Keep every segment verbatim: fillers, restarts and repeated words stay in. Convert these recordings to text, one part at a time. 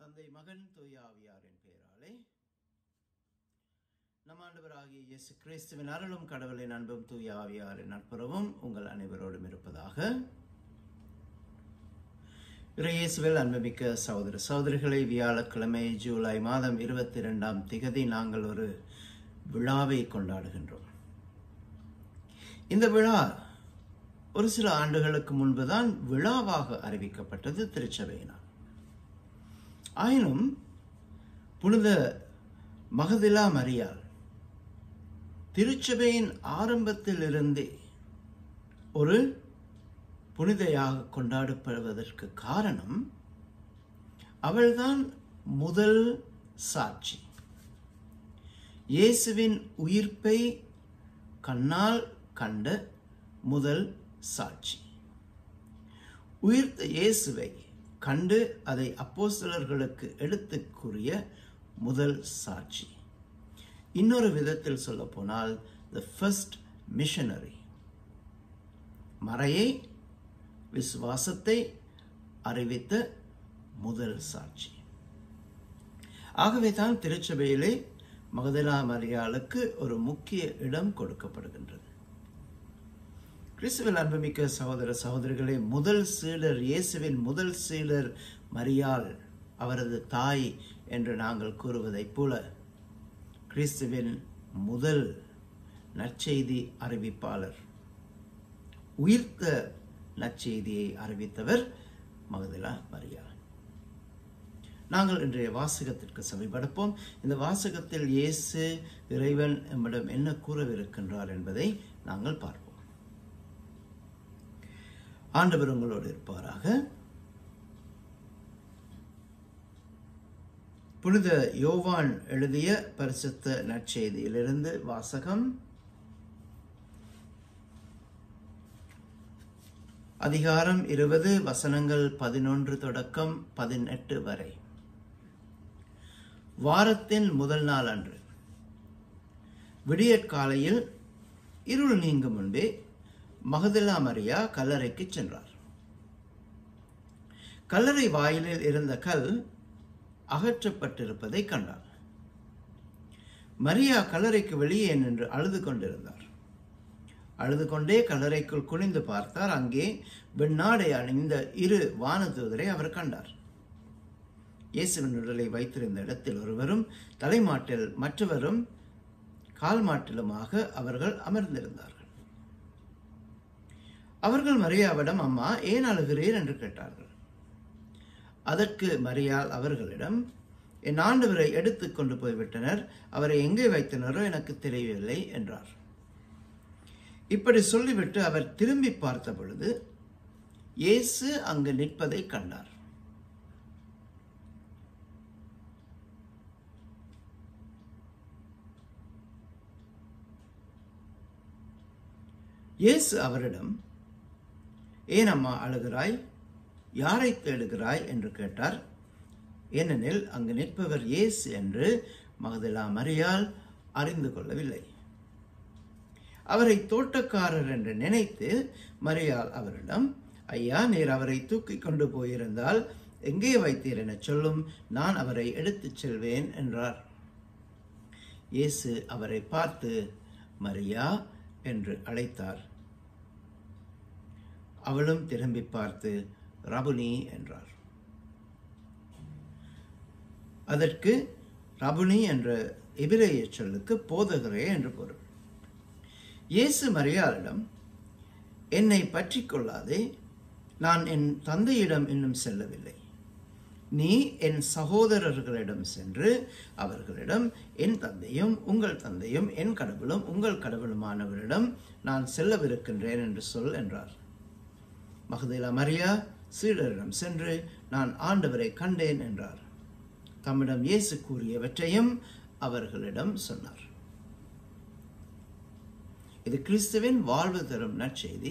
தந்தை மகன் தூய ஆவியாரின் பெயராலே நம் ஆண்டவராகிய இயேசு கிறிஸ்துவின் அருளும் கடவுளின் அன்பும் தூய ஆவியாரின் நட்புறவும் உங்கள் அனைவரோடும் இருப்பதாக. இயேசுவில் அன்புமிக்க சகோதர சகோதரிகளை, வியாழக்கிழமை ஜூலை மாதம் இருபத்தி இரண்டாம் திகதி நாங்கள் ஒரு விழாவை கொண்டாடுகின்றோம். இந்த விழா ஒரு சில ஆண்டுகளுக்கு முன்புதான் விழாவாக அறிவிக்கப்பட்டது திருச்சபையினால். ஆயினும் புனித மகதிலா மரியாள் திருச்சபையின் ஆரம்பத்தில் இருந்தே ஒரு புனிதையாக கொண்டாடப்படுவதற்கு காரணம் அவள்தான் முதல் சாட்சி. இயேசுவின் உயிர்ப்பை கண்ணால் கண்ட முதல் சாட்சி. உயிர்த்த இயேசுவை கண்டு அதை அப்போஸ்தலர்களுக்கு எடுத்துக் கூறிய முதல் சாட்சி. இன்னொரு விதத்தில் சொல்ல போனால் the first missionary. மறையை விசுவாசத்தை அறிவித்த முதல் சாட்சி. ஆகவே தான் திருச்சபையிலே மகதலா மரியாளுக்கு ஒரு முக்கிய இடம் கொடுக்கப்படுகின்றது. கிறிஸ்துவில் அன்புமிக்க சகோதர சகோதரிகளே, முதல் சீடர் இயேசுவின் முதல் சீடர் மரியாள், அவரது தாய் என்று நாங்கள் கூறுவதைப் போல கிறிஸ்துவின் முதல் நற்செய்தி அறிவிப்பாளர், உயிர்த்த நற்செய்தியை அறிவித்தவர் மகதலா மரியாள். நாங்கள் இன்றைய வாசகத்திற்கு செவிமடுப்போம். இந்த வாசகத்தில் இயேசு இறைவன் நம்மிடம் என்ன கூறவிருக்கின்றார் என்பதை நாங்கள் பார்ப்போம். ஆண்டவர் உங்களோடு இருப்பாராக. புனித யோவான் எழுதிய பரிசுத்த நற்செய்தியிலிருந்து வாசகம். அதிகாரம் இருபது, வசனங்கள் பதினொன்று தொடக்கம் பதினெட்டு வரை. வாரத்தின் முதல் நாள் அன்று விடியற் காலையில் இருள் நீங்கும் முன்பே மகதலா மரியா கல்லறைக்கு சென்றார். கல்லறை வாயிலில் இருந்த கல் அகற்றப்பட்டிருப்பதை கண்டார். மரியா கல்லறைக்கு வெளியே நின்று அழுது கொண்டிருந்தார். அழுது கொண்டே கல்லறைக்குள் குனிந்து பார்த்தார். அங்கே வெண்ணாடை அணிந்த இரு வானதூதரை அவர் கண்டார். இயேசுவின் உடலை வைத்திருந்த இடத்தில் ஒருவரும் தலைமாட்டில் மற்றவரும் கால் மாட்டிலுமாக அவர்கள் அமர்ந்திருந்தார்கள். அவர்கள் மரியாவிடம், அம்மா, ஏன் அழுகிறீர் என்று கேட்டார்கள். அதற்கு மரியாள் அவர்களிடம், என் ஆண்டவரை எடுத்துக் கொண்டு போய்விட்டனர், அவரை எங்கே வைத்தனரோ எனக்கு தெரியவில்லை என்றார். இப்படி சொல்லிவிட்டு அவர் திரும்பி பார்த்த பொழுது இயேசு அங்கு நிற்பதை கண்டார். இயேசு அவரிடம், ஏன் அம்மா அழுகிறாய், யாரை தேடுகிறாய் என்று கேட்டார். ஏனெனில் அங்கு நிற்பவர் இயேசு என்று மகதலா மரியாள் அறிந்து கொள்ளவில்லை. அவரை தோட்டக்காரர் என்று நினைத்து மரியாள் அவரிடம், ஐயா, நீர் அவரை தூக்கி கொண்டு போயிருந்தால் எங்கே வைத்தீர் என சொல்லும், நான் அவரை எடுத்துச் செல்வேன் என்றார். இயேசு அவரை பார்த்து மரியா என்று அழைத்தார். அவளும் திரும்பி பார்த்து ரபுனி என்றார். அதற்கு ரபுனி என்ற எபிரேய சொல்லுக்கு போதகரே என்று பொருள். இயேசு மரியாளிடம், என்னை பற்றி கொள்ளாதே, நான் என் தந்தையிடம் இன்னும் செல்லவில்லை. நீ என் சகோதரர்களிடம் சென்று அவர்களிடம், என் தந்தையும் உங்கள் தந்தையும் என் கடவுளும் உங்கள் கடவுளுமானவரிடம் நான் செல்லவிருக்கின்றேன் என்று சொல் என்றார். மகதலா மரியா சீடரிடம் சென்று, நான் ஆண்டவரை கண்டேன் என்றார். தம்மிடம் இயேசு கூறியவற்றையும் அவர்களிடம் சொன்னார். இது கிறிஸ்துவின் வாழ்வு தரும் நற்செய்தி.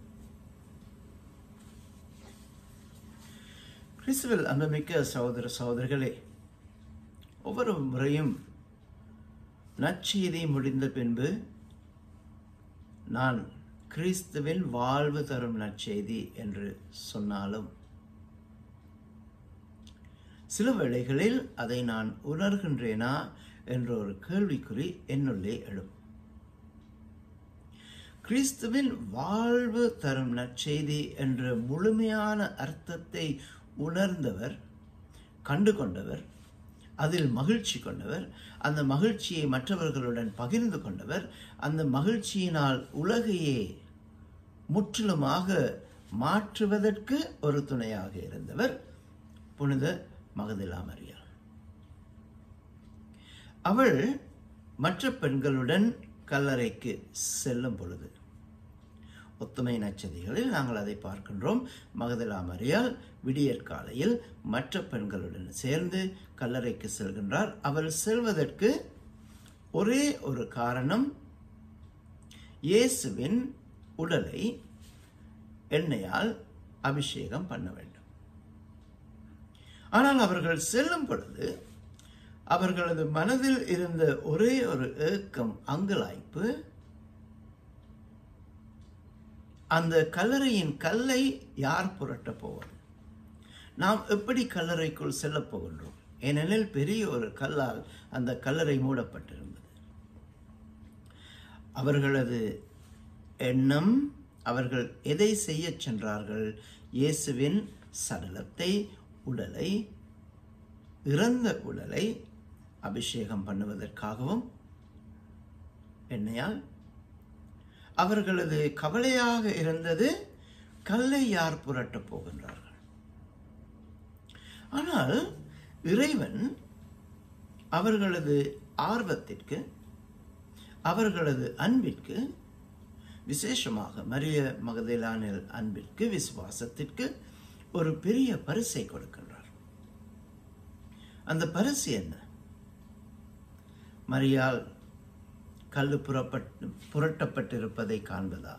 கிறிஸ்துவில் அன்புமிக்க சகோதர சகோதரிகளே, ஒவ்வொரு முறையும் நற்செய்தி முடிந்த பின்பு நான் கிறிஸ்துவின் வாழ்வு தரும் நற்செய்தி என்று சொன்னாலும் சில வேளைகளில் அதை நான் உணர்கின்றேனா என்ற ஒரு கேள்விக்குறி என்னுள்ளே எழும். கிறிஸ்துவின் வாழ்வு தரும் நற்செய்தி என்ற முழுமையான அர்த்தத்தை உணர்ந்தவர், கண்டு கொண்டவர், அதில் மகிழ்ச்சி கொண்டவர், அந்த மகிழ்ச்சியை மற்றவர்களுடன் பகிர்ந்து கொண்டவர், அந்த மகிழ்ச்சியினால் உலகையே முற்றிலுமாக மாற்றுவதற்கு ஒரு துணையாக இருந்தவர் புனித மகதலா மரியாள். அவள் மற்ற பெண்களுடன் கல்லறைக்கு செல்லும் பொழுது, ஒத்துமை நற்செய்திகளில் நாங்கள் அதை பார்க்கின்றோம். மகதலா மரியாள் விடியற் காலையில் மற்ற பெண்களுடன் சேர்ந்து கல்லறைக்கு செல்கின்றார். அவள் செல்வதற்கு ஒரே ஒரு காரணம், இயேசுவின் உடலை எண்ணெயால் அபிஷேகம் பண்ண வேண்டும். ஆனால் அவர்கள் செல்லும் பொழுது அவர்களது மனதில் இருந்த ஒரே ஒரு ஏக்கம், அங்கலாய்ப்பு, அந்த கல்லறையின் கல்லை யார் புரட்டப் போவது? நாம் எப்படி கல்லறைக்குள் செல்லப் போகின்றோம்? ஏனெனில் பெரிய ஒரு கல்லால் அந்த கல்லறை மூடப்பட்டிருந்தது. அவர்களது எண்ணம், அவர்கள் எதை செய்ய சென்றார்கள்? இயேசுவின் சடலத்தை, உடலை, இறந்த உடலை அபிஷேகம் பண்ணுவதற்காகவும் எண்ணெயால். அவர்களது கவலையாக இருந்தது, கல்லை யார் புரட்டப் போகின்றார்கள்? ஆனால் இறைவன் அவர்களது ஆர்வத்திற்கு, அவர்களது அன்பிற்கு, விசேஷமாக மரிய மகதலேனாள் அன்பிற்கு, விசுவாசத்திற்கு ஒரு பெரிய பரிசை கொடுக்கின்றார். அந்த பரிசு என்ன? மரியாள் கல்லு புறப்பட்டு புரட்டப்பட்டிருப்பதை காண்பதா?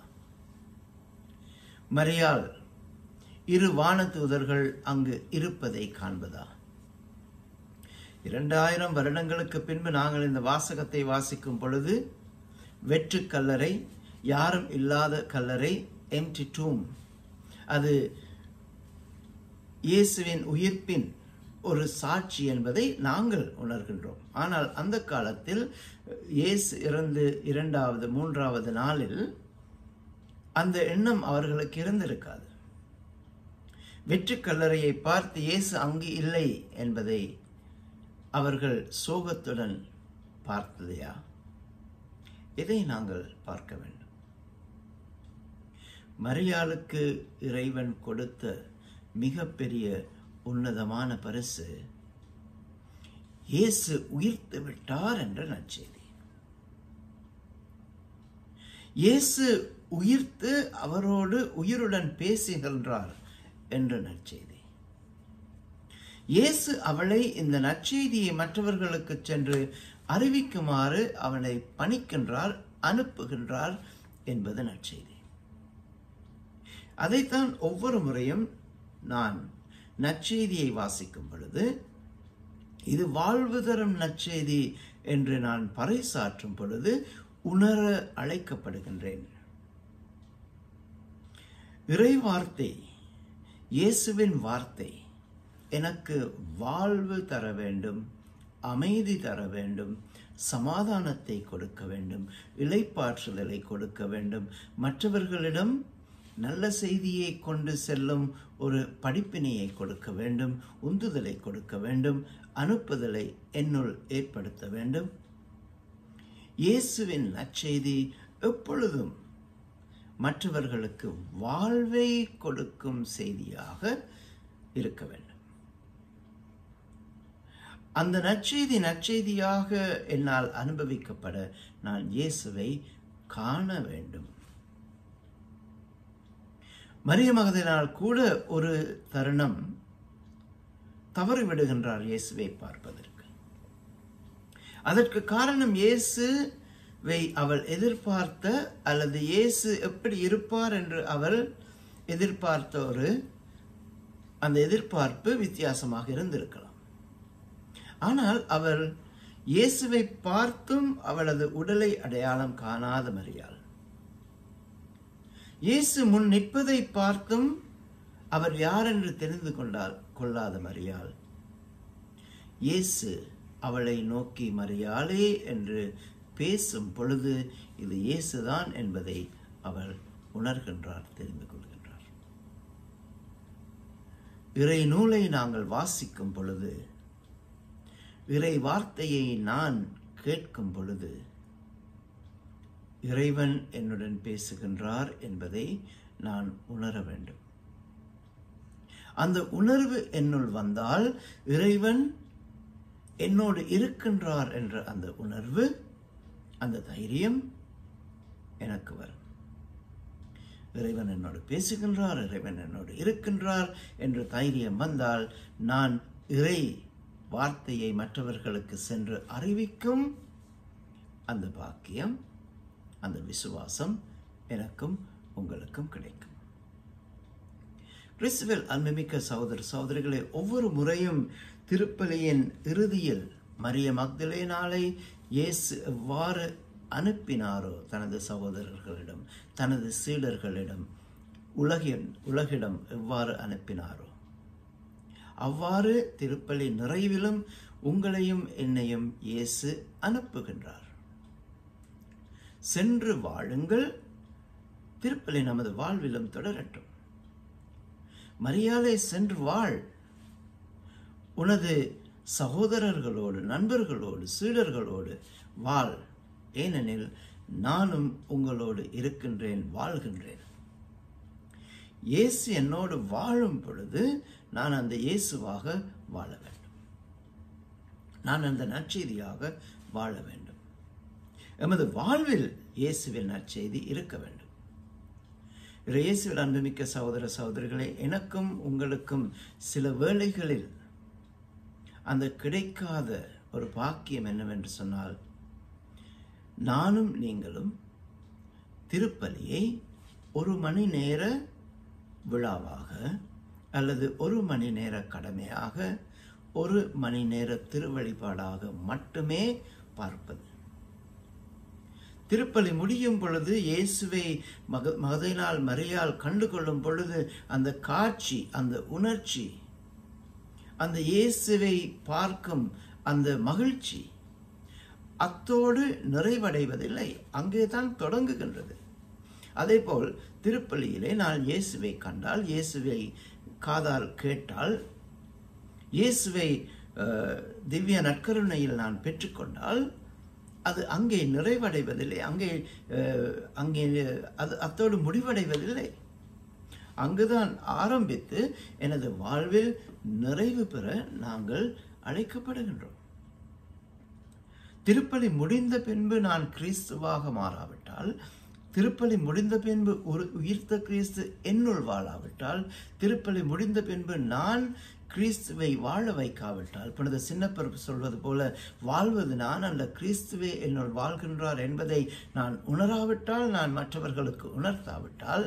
மரியாள் இரு வானதூதர்கள் அங்கு இருப்பதை காண்பதா? இரண்டாயிரம் வருடங்களுக்கு பின்பு நாங்கள் இந்த வாசகத்தை வாசிக்கும் பொழுது, வெற்று கல்லறை, யாரும் இல்லாத கல்லறை, எம்ப்டி டூம், அது இயேசுவின் உயிர்ப்பின் ஒரு சாட்சி என்பதை நாங்கள் உணர்கின்றோம். ஆனால் அந்த காலத்தில் இயேசு இறந்து இரண்டாவது மூன்றாவது நாளில் அந்த எண்ணம் அவர்களுக்கு இருந்திருக்காது. வெற்று கல்லறையை பார்த்து இயேசு அங்கு இல்லை என்பதை அவர்கள் சோகத்துடன் பார்த்ததையா? இதை நாங்கள் பார்க்க வேண்டும். மரியாளுக்கு இறைவன் கொடுத்த மிகப்பெரிய உன்னதமான பரிசு, இயேசு உயிர்த்து விட்டார் என்ற நற்செய்தி. இயேசு உயிர்த்து அவரோடு உயிருடன் பேசுகின்றார் என்ற நற்செய்தி. இயேசு அவளை இந்த நற்செய்தியை மற்றவர்களுக்கு சென்று அறிவிக்குமாறு அவனை பணிக்கின்றார், அனுப்புகின்றார் என்பது நற்செய்தி. அதைத்தான் ஒவ்வொரு முறையும் நான் நற்செய்தியை வாசிக்கும் பொழுது, இது வாழ்வு தரும் நற்செய்தி என்று நான் பறைசாற்றும் பொழுது உணர அழைக்கப்படுகின்றேன். இறை வார்த்தை, இயேசுவின் வார்த்தை எனக்கு வாழ்வு தர வேண்டும், அமைதி தர வேண்டும், சமாதானத்தை கொடுக்க வேண்டும், இளைப்பாற்றுதலை கொடுக்க வேண்டும், மற்றவர்களிடம் நல்ல செய்தியை கொண்டு செல்லும் ஒரு படிப்பினையை கொடுக்க வேண்டும், உந்துதலை கொடுக்க வேண்டும், அனுப்புதலை என்னுள் ஏற்படுத்த வேண்டும். இயேசுவின் நற்செய்தி எப்பொழுதும் மற்றவர்களுக்கு வாழ்வை கொடுக்கும் செய்தியாக இருக்க வேண்டும். அந்த நற்செய்தி நற்செய்தியாக என்னால் அனுபவிக்கப்பட நான் இயேசுவை காண வேண்டும். மரிய மகதலேனாள் கூட ஒரு தருணம் தவறிவிடுகின்றார் இயேசுவை பார்ப்பதற்கு. அதற்கு காரணம், இயேசுவை அவள் எதிர்பார்த்த அல்லது இயேசு எப்படி இருப்பார் என்று அவள் எதிர்பார்த்த ஒரு அந்த எதிர்பார்ப்பு வித்தியாசமாக இருந்திருக்கலாம். ஆனால் அவள் இயேசுவை பார்த்தும் அவளது உடலை அடையாளம் காணாத மரியாள், இயேசு முன் நிற்பதை பார்த்தும் அவர் யார் என்று தெரிந்து கொண்டால் கொள்ளாத மரியாள், இயேசு அவளை நோக்கி மரியாளே என்று பேசும் பொழுது இது இயேசுதான் என்பதை அவள் உணர்கின்றார், தெரிந்து கொள்கின்றார். இறை நூலை நாங்கள் வாசிக்கும் பொழுது, இறை வார்த்தையை நான் கேட்கும் பொழுது இறைவன் என்னுடன் பேசுகின்றார் என்பதை நான் உணர வேண்டும். அந்த உணர்வு என்னுள் வந்தால் இறைவன் என்னோடு இருக்கின்றார் என்ற அந்த உணர்வு, அந்த தைரியம் எனக்கு வரும். இறைவன் என்னோடு பேசுகின்றார், இறைவன் என்னோடு இருக்கின்றார் என்ற தைரியம் வந்தால் நான் இறை வார்த்தையை மற்றவர்களுக்கு சென்று அறிவிக்கும் அந்த பாக்கியம், அந்த விசுவாசம் எனக்கும் உங்களுக்கும் கிடைக்கும். கிறிஸ்துவில் அன்புமிக்க சகோதர சகோதரிகளை, ஒவ்வொரு முறையும் திருப்பலியின் இறுதியில் மரிய மக்தலேனாளை இயேசு எவ்வாறு அனுப்பினாரோ தனது சகோதரர்களிடம், தனது சீடர்களிடம், உலகின் உலகிடம் எவ்வாறு அனுப்பினாரோ அவ்வாறு திருப்பலி நிறைவிலும் உங்களையும் என்னையும் இயேசு அனுப்புகின்றார். சென்று வாழுங்கள், திருப்பலி நமது வாழ்விலும் தொடரட்டும். மரியாளே, சென்று வாழ், உனது சகோதரர்களோடு, நண்பர்களோடு, சீடர்களோடு வாழ், ஏனெனில் நானும் உங்களோடு இருக்கின்றேன், வாழ்கின்றேன். இயேசு என்னோடு வாழும் பொழுது நான் அந்த இயேசுவாக வாழ வேண்டும், நான் அந்த நற்செய்தியாக வாழ வேண்டும். எமது வாழ்வில் இயேசுவின் நற்செய்தி இருக்க வேண்டும். இயேசுவில் அன்புமிக்க சகோதர சகோதரிகளே, எனக்கும் உங்களுக்கும் சில வேளைகளில் அந்த கிடைக்காத ஒரு பாக்கியம் என்னவென்று சொன்னால், நானும் நீங்களும் திருப்பலியை ஒரு மணி நேர விழாவாக அல்லது ஒரு மணி நேர கடமையாக, ஒரு மணி நேர திருவழிபாடாக மட்டுமே பார்ப்பது. திருப்பலி முடியும் பொழுது இயேசுவை மக மகதலேனாள் மரியாள் கண்டுகொள்ளும் பொழுது அந்த காட்சி, அந்த உணர்ச்சி, அந்த இயேசுவை பார்க்கும் அந்த மகிழ்ச்சி அத்தோடு நிறைவடைவதில்லை, அங்கேதான் தொடங்குகின்றது. அதே போல் திருப்பலியிலே நான் இயேசுவை கண்டால், இயேசுவை காதால் கேட்டால், இயேசுவை திவ்ய நற்கருணையில் நான் பெற்றுக்கொண்டால் அது அங்கே நிறைவடைவதில்லை, அங்கே அங்கே அது அத்தோடு முடிவடைவதில்லை. அங்குதான் ஆரம்பித்து எனது வாழ்வில் நிறைவு பெற நாங்கள் அழைக்கப்படுகின்றோம். திருப்பலி முடிந்த பின்பு நான் கிறிஸ்துவாக மாறாவிட்டால், திருப்பலி முடிந்த பின்பு ஒரு உயிர்த்த கிறிஸ்து என்னுள் வாழாவிட்டால், திருப்பலி முடிந்த பின்பு நான் கிறிஸ்துவை வாழ வைக்காவிட்டால், புனித சின்னப்பர் சொல்வது போல வாழ்வது நான் அல்ல, கிறிஸ்துவே என்னுள் வாழ்கின்றார் என்பதை நான் உணராவிட்டால், நான் மற்றவர்களுக்கு உணர்த்தாவிட்டால்,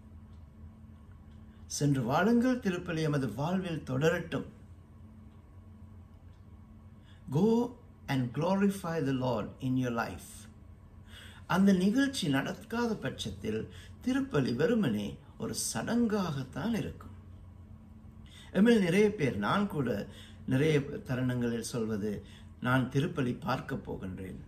சென்று வாழுங்கள், திருப்பலி எமது வாழ்வில் தொடரட்டும். Go and glorify the Lord in your life. அந்த நிகழ்ச்சி நடக்காத பட்சத்தில் திருப்பலி வெறுமனே ஒரு சடங்காகத்தான் இருக்கும். எம்மில் நிறைய பேர், நான் கூட நிறைய தருணங்களில் சொல்வது, நான் திருப்பலி பார்க்க போகின்றேன்,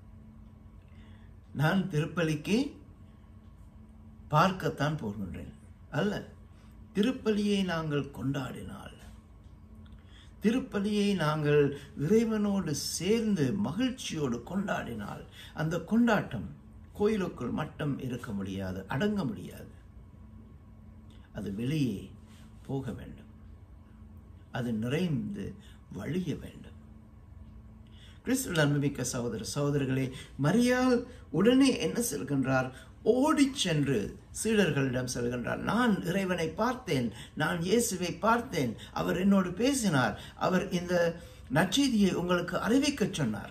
நான் திருப்பலிக்கு பார்க்கத்தான் போகின்றேன். அல்ல, திருப்பலியை நாங்கள் கொண்டாடினால், திருப்பலியை நாங்கள் இறைவனோடு சேர்ந்து மகிழ்ச்சியோடு கொண்டாடினால், அந்த கொண்டாட்டம் கோயிலுக்குள் மட்டும் இருக்க முடியாது, அடங்க முடியாது. அது வெளியே போக வேண்டும், அது நிறைந்து வழிய வேண்டும். கிறிஸ்துவில் அன்புமிக்க சகோதர சகோதரிகளே, மரியாள் உடனே என்ன சொல்கின்றார்? ஓடி சென்று சீடர்களிடம் செல்கின்றார். நான் இறைவனை பார்த்தேன், நான் இயேசுவை பார்த்தேன், அவர் என்னோடு பேசினார், அவர் இந்த நற்செய்தியை உங்களுக்கு அறிவிக்க சொன்னார்.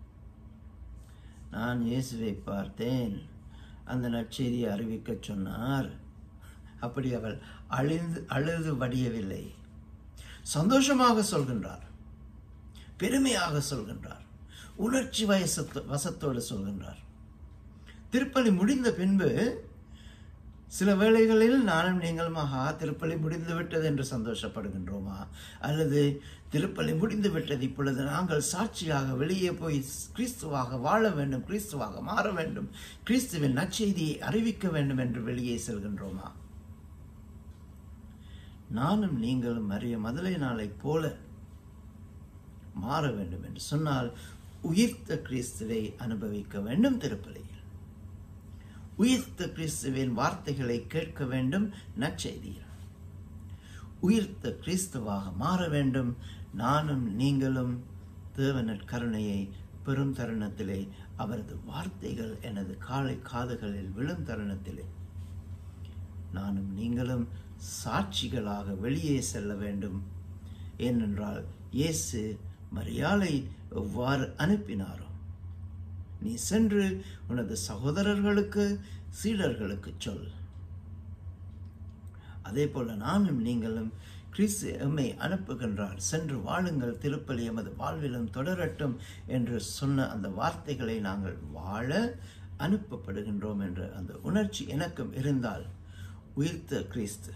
நான் இயேசுவை பார்த்தேன், அந்த நற்செய்தியை அறிவிக்க சொன்னார். அப்படி அவள் அழுது அழுது வடியவில்லை, சந்தோஷமாக சொல்கின்றார், பெருமையாக சொல்கின்றார், உணர்ச்சி வயசத்து வசத்தோடு சொல்கின்றார். திருப்பலி முடிந்த பின்பு சில வேளைகளில் நானும் நீங்களும் ஆஹா திருப்பலி முடிந்து விட்டது என்று சந்தோஷப்படுகின்றோமா? அல்லது திருப்பலி முடிந்து விட்டது, இப்பொழுது நாங்கள் சாட்சியாக வெளியே போய் கிறிஸ்துவாக வாழ வேண்டும், கிறிஸ்துவாக மாற வேண்டும், கிறிஸ்துவின் நற்செய்தியை அறிவிக்க வேண்டும் என்று வெளியே செல்கின்றோமா? நானும் நீங்களும் மரிய மதலை நாளை போல மாற வேண்டும் என்று சொன்னால் உயிர்த்த கிறிஸ்துவை அனுபவிக்க வேண்டும். திருப்பலியில் உயிர்த்த கிறிஸ்துவின் வார்த்தைகளை கேட்க வேண்டும். நற்செய்தியில் உயிர்த்த கிறிஸ்துவாக மாற வேண்டும். நானும் நீங்களும் தேவனின் கருணையை பெரும் தருணத்திலே, அவரது வார்த்தைகள் எனது காலை காதுகளில் விழும் தருணத்திலே நானும் நீங்களும் சாட்சிகளாக வெளியே செல்ல வேண்டும். ஏனென்றால் இயேசு மரியாளை எவ்வாறு அனுப்பினாரோ, நீ சென்று உனது சகோதரர்களுக்கு சீடர்களுக்கு சொல், அதே போல நானும் நீங்களும் கிறிஸ்து எம்மை அனுப்புகின்றார், சென்று வாழுங்கள், திருப்பலி எமது வாழ்விலும் தொடரட்டும் என்று சொன்ன அந்த வார்த்தைகளை நாங்கள் வாழ அனுப்பப்படுகின்றோம் என்ற அந்த உணர்ச்சி எனக்கும் இருந்தால், உயிர்த்த கிறிஸ்து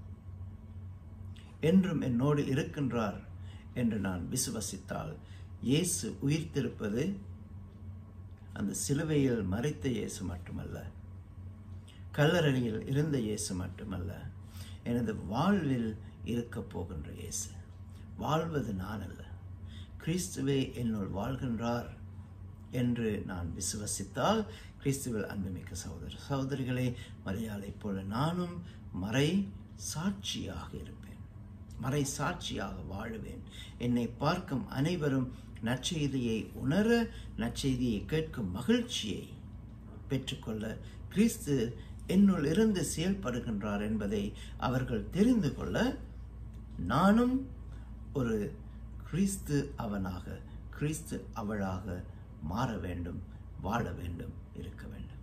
என்றும் என்னோடு இருக்கின்றார் என்று நான் விசுவசித்தால், இயேசு உயிர்த்திருப்பது அந்த சிலுவையில் மரித்த இயேசு மட்டுமல்ல, கல்லறையில் இருந்த இயேசு மட்டுமல்ல, எனது வாழ்வில் இருக்க போகின்ற இயேசு. வாழ்வது நான் அல்ல, கிறிஸ்துவே என்னுள் வாழ்கின்றார் என்று நான் விசுவசித்தால், கிறிஸ்துவில் அன்புமிக்க சகோதர சகோதரிகளே, மரியாதை போல நானும் மறை சாட்சியாக இருப்பேன், மறை சாட்சியாக வாழுவேன். என்னை பார்க்கும் அனைவரும் நற்செய்தியை உணர, நற்செய்தியை கேட்கும் மகிழ்ச்சியை பெற்றுக்கொள்ள, கிறிஸ்து என்னுள் இருந்து செயல்படுகின்றார் என்பதை அவர்கள் தெரிந்து கொள்ள, நானும் ஒரு கிறிஸ்து அவனாக, கிறிஸ்து அவளாக மாற வேண்டும், வாழ வேண்டும், இருக்க வேண்டும்.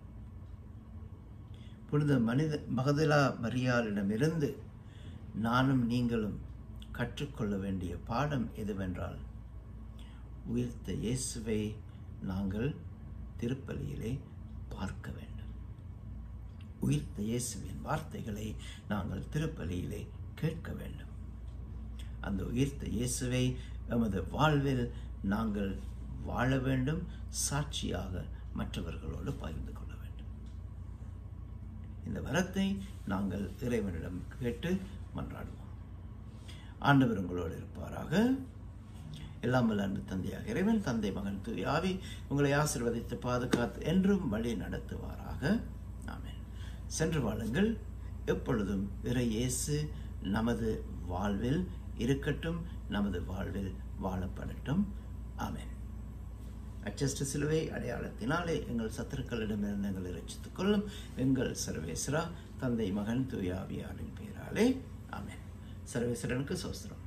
புனித மனித மகதலா மரியாளிடமிருந்து நானும் நீங்களும் கற்றுக்கொள்ள வேண்டிய பாடம் எதுவென்றால், உயிர்த்த இயேசுவை நாங்கள் திருப்பலியிலே பார்க்க வேண்டும். உயிர்த்த இயேசுவின் வார்த்தைகளை நாங்கள் திருப்பலியிலே கேட்க வேண்டும். அந்த உயிர்த்த இயேசுவை எமது வாழ்வில் நாங்கள் வாழ வேண்டும், சாட்சியாக மற்றவர்களோடு பகிர்ந்து கொள்ள வேண்டும். இந்த வரத்தை நாங்கள் இறைவனிடம் கேட்டு மன்றாடுவோம். ஆண்டவர் உங்களோடு இருப்பாராக. எல்லாம் வல்ல அன்பு தந்தையாக இறைவன், தந்தை, மகன், தூய ஆவி உங்களை ஆசீர்வதித்து பாதுகாத்து என்றும் வழி நடத்துவாராக. ஆமென். சென்று வாழுங்கள். எப்பொழுதும் இறை இயேசு நமது வாழ்வில் இருக்கட்டும், நமது வாழ்வில் வாழப்படட்டும். ஆமென். அச்சஸ்ட சிலுவை அடையாளத்தினாலே எங்கள் சத்துருக்களிடமிருந்து எங்களை ரட்சித்துக் கொள்ளும் எங்கள் சர்வேஸ்வரா, தந்தை, மகன், தூய ஆவியாரின் பெயராலே. ஆமென். சர்வேஸ்வரனுக்கு சோஸ்திரம்.